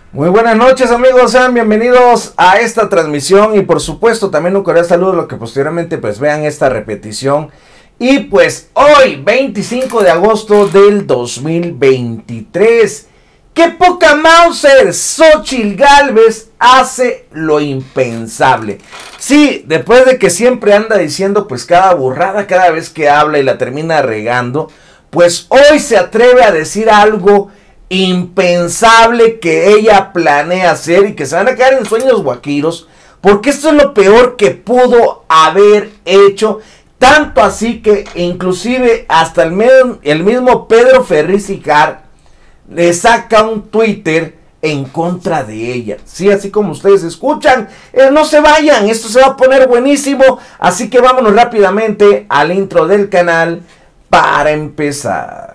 Muy buenas noches, amigos, sean bienvenidos a esta transmisión y por supuesto también un cordial saludo a los que posteriormente pues vean esta repetición. Y pues hoy 25 de agosto del 2023, ¡qué poca Mauser! Xóchitl Gálvez hace lo impensable. Sí, después de que siempre anda diciendo pues cada burrada cada vez que habla y la termina regando, pues hoy se atreve a decir algo impensable que ella planea hacer y que se van a quedar en sueños guaquiros, porque esto es lo peor que pudo haber hecho, tanto así que inclusive hasta el mismo Pedro Ferriz Hijar le saca un Twitter en contra de ella. Sí, así como ustedes escuchan, no se vayan, esto se va a poner buenísimo, así que vámonos rápidamente al intro del canal para empezar.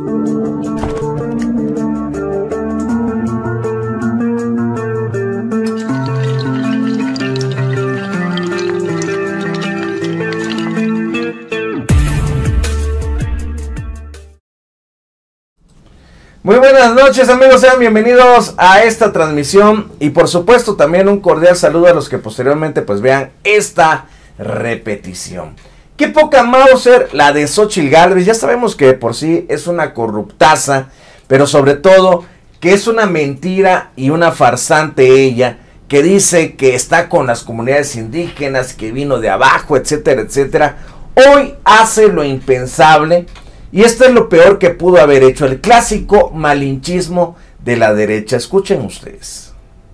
Muy buenas noches, amigos, sean bienvenidos a esta transmisión y por supuesto también un cordial saludo a los que posteriormente pues vean esta repetición. Qué poca Mauser la de Xóchitl Gálvez, ya sabemos que por sí es una corruptaza, pero sobre todo que es una mentira y una farsante ella, que dice que está con las comunidades indígenas, que vino de abajo, etcétera, etcétera. Hoy hace lo impensable. Y esto es lo peor que pudo haber hecho, el clásico malinchismo de la derecha. Escuchen ustedes.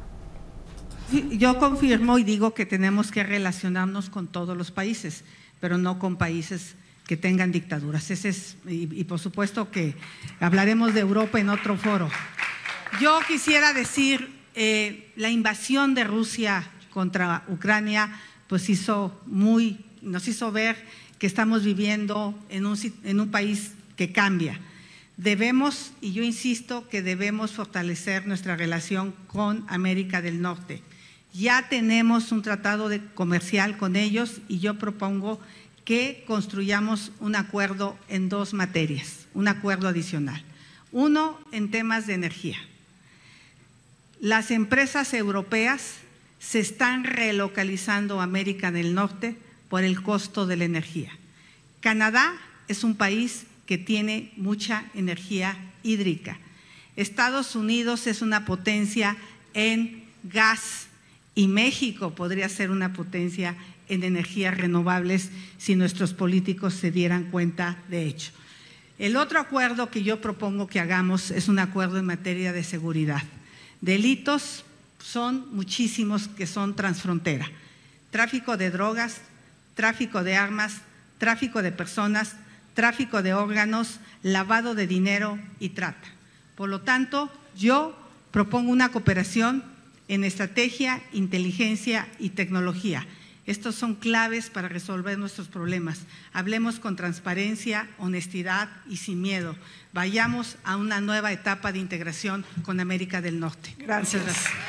Yo confirmo y digo que tenemos que relacionarnos con todos los países, pero no con países que tengan dictaduras. Y por supuesto que hablaremos de Europa en otro foro. Yo quisiera decir, la invasión de Rusia contra Ucrania pues nos hizo ver que estamos viviendo en un país que cambia. Debemos, y yo insisto que debemos fortalecer nuestra relación con América del Norte. Ya tenemos un tratado comercial con ellos y yo propongo que construyamos un acuerdo en dos materias, un acuerdo adicional. Uno, en temas de energía. Las empresas europeas se están relocalizando a América del Norte por el costo de la energía. Canadá es un país que tiene mucha energía hídrica. Estados Unidos es una potencia en gas y México podría ser una potencia en energías renovables si nuestros políticos se dieran cuenta de ello. El otro acuerdo que yo propongo que hagamos es un acuerdo en materia de seguridad. Delitos son muchísimos que son transfrontera. Tráfico de drogas, tráfico de armas, tráfico de personas, tráfico de órganos, lavado de dinero y trata. Por lo tanto, yo propongo una cooperación en estrategia, inteligencia y tecnología. Estos son claves para resolver nuestros problemas. Hablemos con transparencia, honestidad y sin miedo. Vayamos a una nueva etapa de integración con América del Norte. Gracias. Muchas gracias.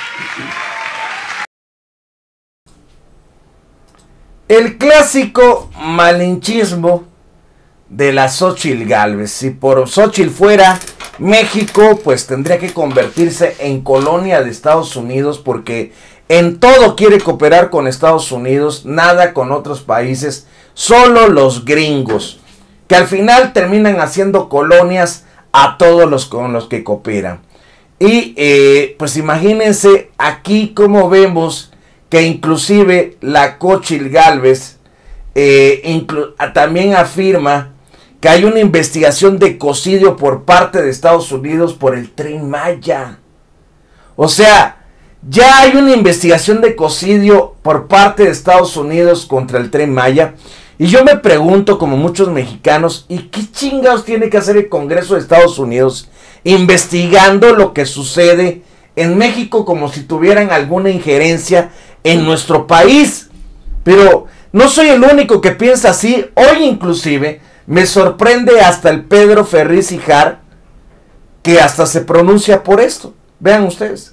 El clásico malinchismo de la Xóchitl Gálvez. Si por Xóchitl fuera México, pues tendría que convertirse en colonia de Estados Unidos, porque en todo quiere cooperar con Estados Unidos, nada con otros países, solo los gringos, que al final terminan haciendo colonias a todos los con los que cooperan. Y pues imagínense aquí cómo vemos que inclusive la Xóchitl Gálvez también afirma que hay una investigación de ecocidio por parte de Estados Unidos por el Tren Maya. O sea, ya hay una investigación de ecocidio por parte de Estados Unidos contra el Tren Maya. Y yo me pregunto, como muchos mexicanos, ¿y qué chingados tiene que hacer el Congreso de Estados Unidos investigando lo que sucede en México como si tuvieran alguna injerencia en nuestro país? Pero no soy el único que piensa así. Hoy inclusive me sorprende hasta el Pedro Ferriz Hijar, que hasta se pronuncia por esto. Vean ustedes.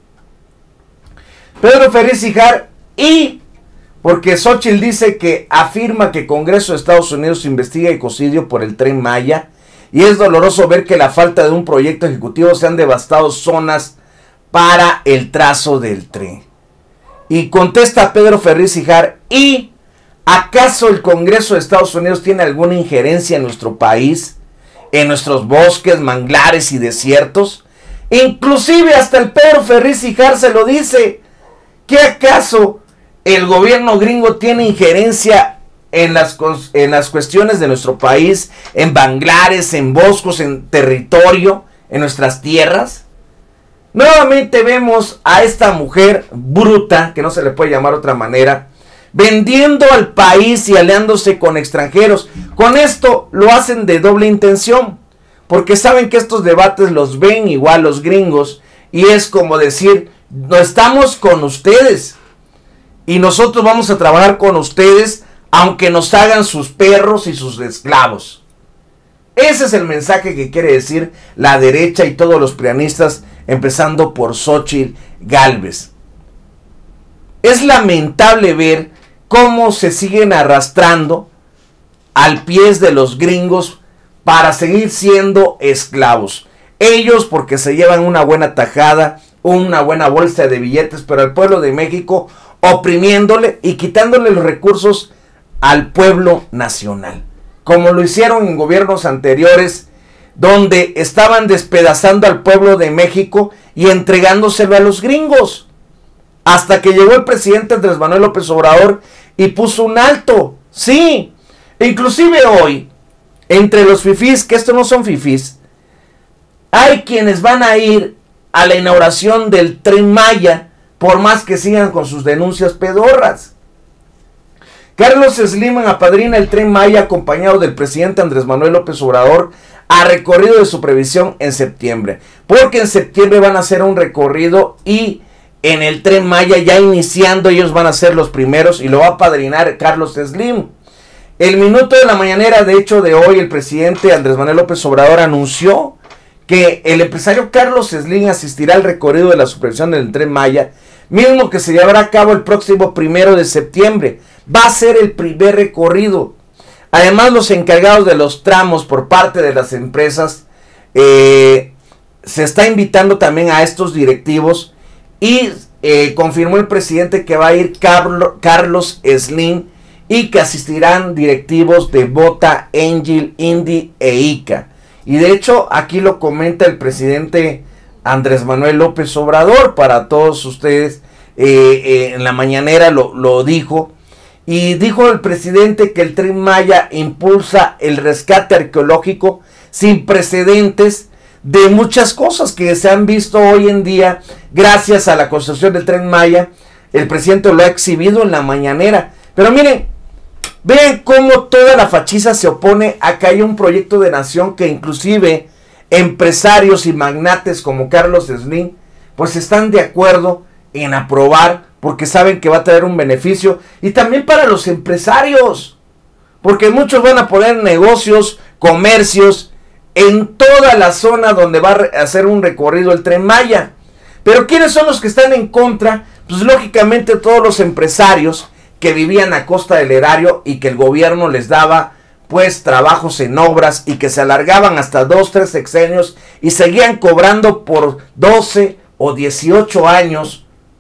Pedro Ferriz Hijar, y porque Xóchitl dice que afirma que Congreso de Estados Unidos investiga ecocidio por el Tren Maya, y es doloroso ver que la falta de un proyecto ejecutivo se han devastado zonas para el trazo del tren. Y contesta Pedro Ferriz Hijar, ¿y acaso el Congreso de Estados Unidos tiene alguna injerencia en nuestro país, en nuestros bosques, manglares y desiertos? Inclusive hasta el Pedro Ferriz Hijar se lo dice. ¿Qué acaso el gobierno gringo tiene injerencia en las cuestiones de nuestro país, en manglares, en bosques, en territorio, en nuestras tierras? Nuevamente vemos a esta mujer bruta, que no se le puede llamar de otra manera, vendiendo al país y aliándose con extranjeros. Con esto lo hacen de doble intención, porque saben que estos debates los ven igual los gringos, y es como decir, no estamos con ustedes, y nosotros vamos a trabajar con ustedes, aunque nos hagan sus perros y sus esclavos. Ese es el mensaje que quiere decir la derecha y todos los prianistas, empezando por Xóchitl Gálvez. Es lamentable ver cómo se siguen arrastrando al pie de los gringos para seguir siendo esclavos. Ellos porque se llevan una buena tajada, una buena bolsa de billetes, pero al pueblo de México oprimiéndole y quitándole los recursos al pueblo nacional, como lo hicieron en gobiernos anteriores, donde estaban despedazando al pueblo de México y entregándoselo a los gringos, hasta que llegó el presidente Andrés Manuel López Obrador y puso un alto. Sí, inclusive hoy, entre los fifís, que estos no son fifís, hay quienes van a ir a la inauguración del Tren Maya, por más que sigan con sus denuncias pedorras. Carlos Slim apadrina el Tren Maya acompañado del presidente Andrés Manuel López Obrador a recorrido de su previsión en septiembre. Porque en septiembre van a hacer un recorrido y en el Tren Maya ya iniciando ellos van a ser los primeros y lo va a apadrinar Carlos Slim. El minuto de la mañanera, de hecho, de hoy, el presidente Andrés Manuel López Obrador anunció que el empresario Carlos Slim asistirá al recorrido de la supervisión del Tren Maya, mismo que se llevará a cabo el próximo 1 de septiembre. Va a ser el primer recorrido. Además, los encargados de los tramos por parte de las empresas, se está invitando también a estos directivos y confirmó el presidente que va a ir Carlos Slim y que asistirán directivos de Bota, Angel, Indy e ICA. Y de hecho, aquí lo comenta el presidente Andrés Manuel López Obrador para todos ustedes. En la mañanera lo dijo. Y dijo el presidente que el Tren Maya impulsa el rescate arqueológico sin precedentes de muchas cosas que se han visto hoy en día gracias a la construcción del Tren Maya. El presidente lo ha exhibido en la mañanera. Pero miren, vean cómo toda la fachiza se opone a que haya un proyecto de nación que inclusive empresarios y magnates como Carlos Slim pues están de acuerdo en aprobar, porque saben que va a traer un beneficio, y también para los empresarios, porque muchos van a poner negocios, comercios, en toda la zona donde va a hacer un recorrido el Tren Maya. Pero ¿quiénes son los que están en contra? Pues lógicamente todos los empresarios que vivían a costa del erario y que el gobierno les daba pues trabajos en obras y que se alargaban hasta 2, 3 sexenios y seguían cobrando por 12 o 18 años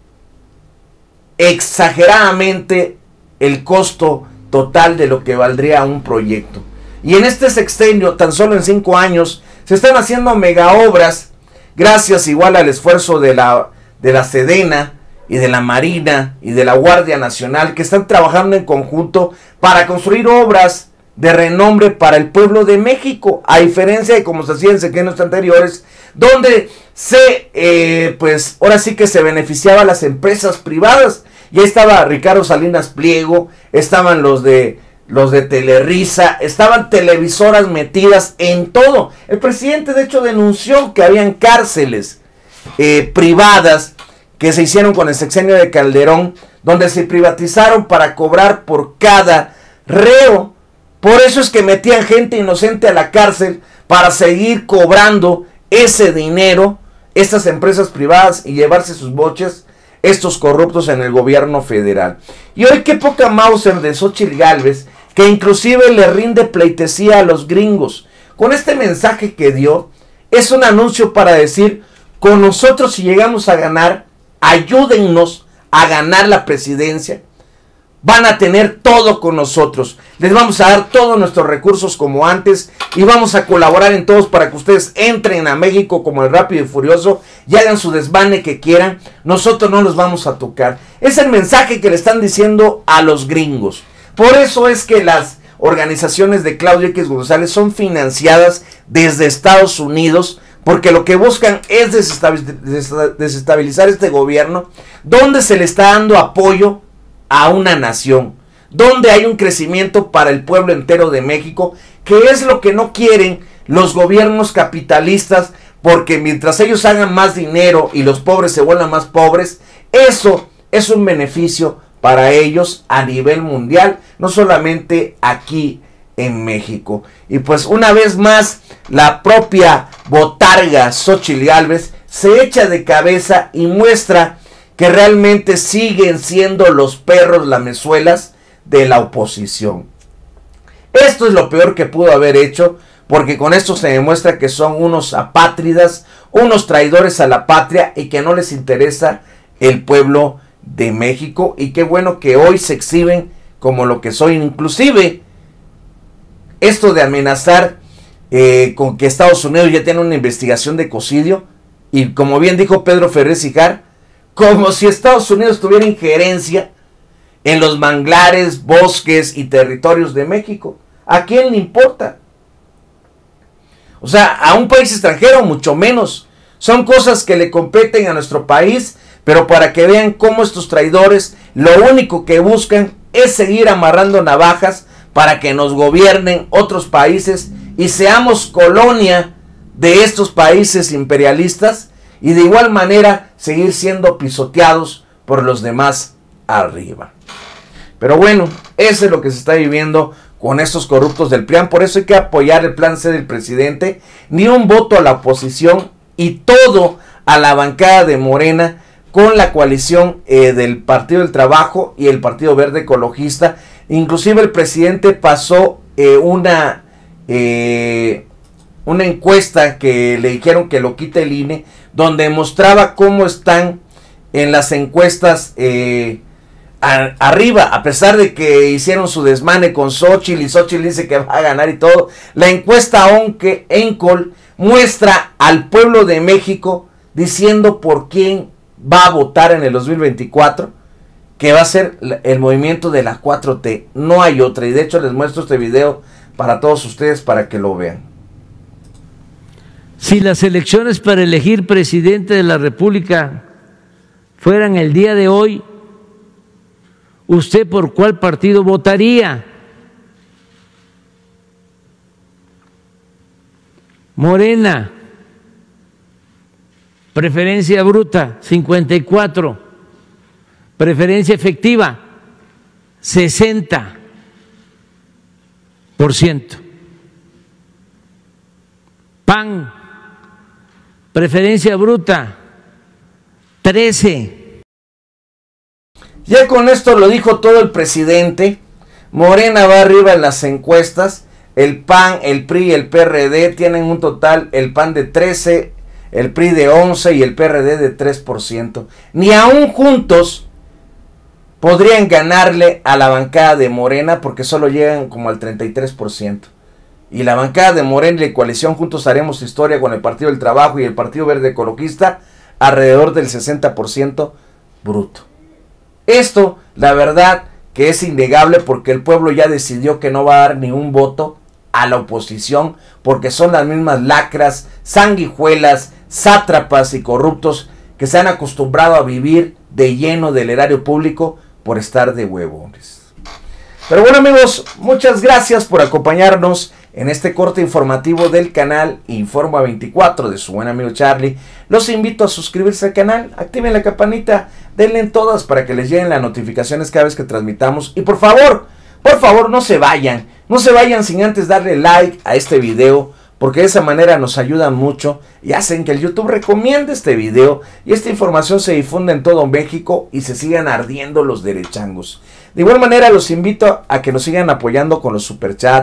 exageradamente el costo total de lo que valdría un proyecto. Y en este sexenio, tan solo en 5 años, se están haciendo mega obras, gracias igual al esfuerzo de la Sedena y de la Marina y de la Guardia Nacional, que están trabajando en conjunto para construir obras de renombre para el pueblo de México, a diferencia de como se hacía en sexenios anteriores, donde pues ahora sí que se beneficiaba a las empresas privadas. Y ahí estaba Ricardo Salinas Pliego, estaban los de Telerisa, estaban televisoras metidas en todo. El presidente de hecho denunció que habían cárceles privadas que se hicieron con el sexenio de Calderón, donde se privatizaron para cobrar por cada reo. Por eso es que metían gente inocente a la cárcel para seguir cobrando ese dinero, estas empresas privadas, y llevarse sus boches estos corruptos en el gobierno federal. Y hoy qué poca Mauser de Xóchitl Gálvez, que inclusive le rinde pleitesía a los gringos. Con este mensaje que dio, es un anuncio para decir, con nosotros si llegamos a ganar, ayúdennos a ganar la presidencia. Van a tener todo con nosotros. Les vamos a dar todos nuestros recursos como antes y vamos a colaborar en todos para que ustedes entren a México como el Rápido y Furioso y hagan su desvane que quieran. Nosotros no los vamos a tocar. Es el mensaje que le están diciendo a los gringos. Por eso es que las organizaciones de Claudio X González son financiadas desde Estados Unidos, porque lo que buscan es desestabilizar este gobierno, donde se le está dando apoyo a una nación, donde hay un crecimiento para el pueblo entero de México, que es lo que no quieren los gobiernos capitalistas, porque mientras ellos hagan más dinero y los pobres se vuelvan más pobres, eso es un beneficio para ellos a nivel mundial, no solamente aquí en México. Y pues una vez más, la propia botarga Xóchitl Gálvez se echa de cabeza y muestra que realmente siguen siendo los perros lamezuelas de la oposición. Esto es lo peor que pudo haber hecho, porque con esto se demuestra que son unos apátridas, unos traidores a la patria y que no les interesa el pueblo de México. Y qué bueno que hoy se exhiben como lo que son. Inclusive esto de amenazar con que Estados Unidos ya tiene una investigación de ecocidio, y como bien dijo Pedro Ferriz Hijar, como si Estados Unidos tuviera injerencia en los manglares, bosques y territorios de México. ¿A quién le importa? O sea, a un país extranjero mucho menos. Son cosas que le competen a nuestro país, pero para que vean cómo estos traidores lo único que buscan es seguir amarrando navajas para que nos gobiernen otros países y seamos colonia de estos países imperialistas, y de igual manera seguir siendo pisoteados por los demás arriba. Pero bueno, eso es lo que se está viviendo con estos corruptos del PRIAN. Por eso hay que apoyar el plan C del presidente. Ni un voto a la oposición y todo a la bancada de Morena, con la coalición del Partido del Trabajo y el Partido Verde Ecologista. Inclusive el presidente pasó una encuesta que le dijeron que lo quite el INE, donde mostraba cómo están en las encuestas arriba, a pesar de que hicieron su desmane con Xóchitl y Xóchitl dice que va a ganar y todo. La encuesta Encol muestra al pueblo de México diciendo por quién va a votar en el 2024, que va a ser el movimiento de la 4T. No hay otra, y de hecho les muestro este video para todos ustedes para que lo vean. Si las elecciones para elegir presidente de la República fueran el día de hoy, ¿usted por cuál partido votaría? Morena, preferencia bruta, 54%, preferencia efectiva, 60%. PAN, preferencia bruta, 13%. Ya con esto lo dijo todo el presidente. Morena va arriba en las encuestas. El PAN, el PRI y el PRD tienen un total, el PAN de 13%, el PRI de 11% y el PRD de 3%. Ni aún juntos podrían ganarle a la bancada de Morena, porque solo llegan como al 33%. Y la bancada de Morena y la coalición Juntos Haremos Historia, con el Partido del Trabajo y el Partido Verde Ecologista, alrededor del 60% bruto. Esto, la verdad, que es innegable, porque el pueblo ya decidió que no va a dar ni un voto a la oposición, porque son las mismas lacras, sanguijuelas, sátrapas y corruptos que se han acostumbrado a vivir de lleno del erario público por estar de huevones. Pero bueno, amigos, muchas gracias por acompañarnos en este corte informativo del canal Informa 24 de su buen amigo Charlie. Los invito a suscribirse al canal, activen la campanita, denle en todas para que les lleguen las notificaciones cada vez que transmitamos. Y por favor, no se vayan sin antes darle like a este video, porque de esa manera nos ayudan mucho y hacen que el YouTube recomiende este video y esta información se difunda en todo México y se sigan ardiendo los derechangos. De igual manera los invito a que nos sigan apoyando con los superchats,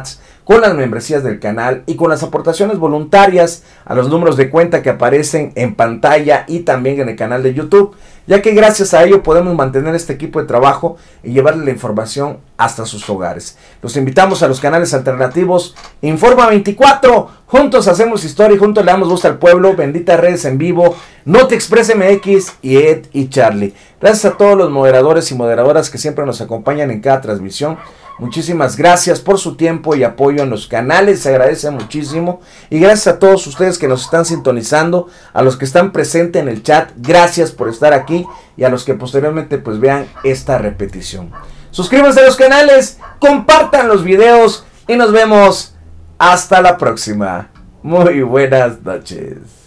con las membresías del canal y con las aportaciones voluntarias a los números de cuenta que aparecen en pantalla y también en el canal de YouTube, ya que gracias a ello podemos mantener este equipo de trabajo y llevarle la información hasta sus hogares. Los invitamos a los canales alternativos Informa 24, juntos hacemos historia y juntos le damos voz al pueblo, Benditas Redes en Vivo, NotiExpress MX y Ed y Charlie. Gracias a todos los moderadores y moderadoras que siempre nos acompañan en cada transmisión. Muchísimas gracias por su tiempo y apoyo en los canales, se agradece muchísimo. Y gracias a todos ustedes que nos están sintonizando, a los que están presentes en el chat, gracias por estar aquí y a los que posteriormente pues vean esta repetición. Suscríbanse a los canales, compartan los videos y nos vemos hasta la próxima. Muy buenas noches.